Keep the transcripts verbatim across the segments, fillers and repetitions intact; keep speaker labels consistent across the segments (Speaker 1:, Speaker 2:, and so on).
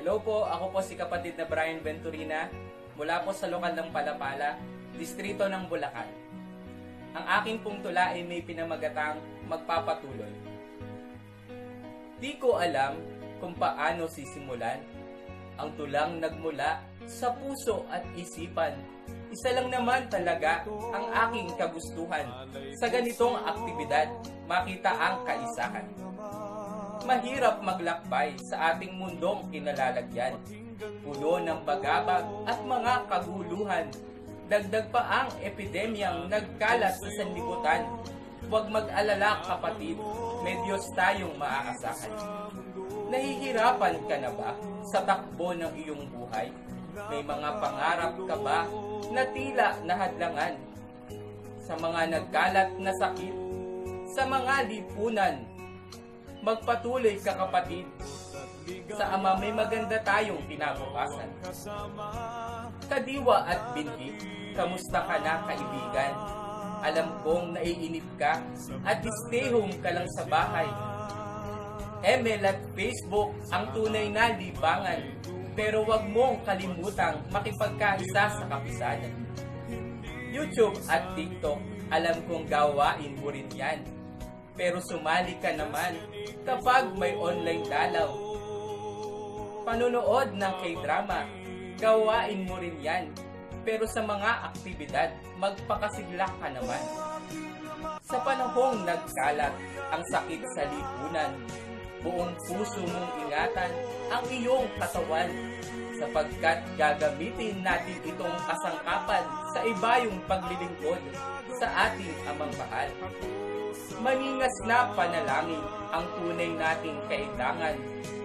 Speaker 1: Hello po, ako po si kapatid na Brian Venturina mula po sa lokal ng Palapala, distrito ng Bulacan. Ang aking pong tula ay may pinamagatang magpapatuloy. Di ko alam kung paano sisimulan ang tulang nagmula sa puso at isipan. Isa lang naman talaga ang aking kagustuhan sa ganitong aktibidad, makita ang kaisahan. Mahirap maglakbay sa ating mundong kinalalagyan, puno ng bagabag at mga kaguluhan. Dagdag pa ang epidemyang nagkalat sa sanlibutan. Huwag mag-alala kapatid, may Diyos tayong maaasahan. Nahihirapan ka na ba sa takbo ng iyong buhay? May mga pangarap ka ba na tila nahadlangan? Sa mga nagkalat na sakit, sa mga lipunan, magpatuloy ka kapatid. Sa Ama may maganda tayong kinabukasan. Kadiwa at binhi, kamusta ka na kaibigan? Alam kong naiinip ka at stay home ka lang sa bahay. Email at Facebook ang tunay na libangan, pero wag mong kalimutang makipagkaisa sa kapisanan. YouTube at TikTok, alam kong gawain mo rin yan. Pero sumali ka naman kapag may online dalaw. Panunood ng K-drama, gawain mo rin yan. Pero sa mga aktibidad, magpakasigla ka naman. Sa panahong nagkalat ang sakit sa lipunan, buong puso mong ingatan ang iyong katawan, sapagkat gagamitin natin itong kasangkapan sa ibayong paglilingkod sa ating Amang Mahal. Maningas na panalangin ang tunay nating kailangan.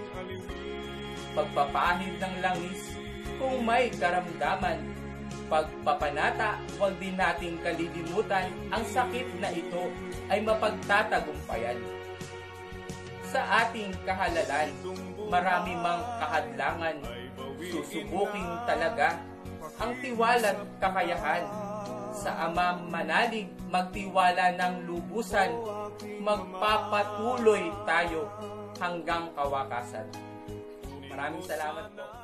Speaker 1: Pagpapahid ng langis kung may karamdaman. Pagpapanata, huwag din nating kalilimutan ang sakit na ito ay mapagtatagumpayan. Sa ating kahalalan, marami mang kahadlangan. Susubukin talaga ang tiwala at kakayahan. Sa Ama manalig, magtiwala ng lubusan, magpapatuloy tayo hanggang kawakasan. Maraming salamat po.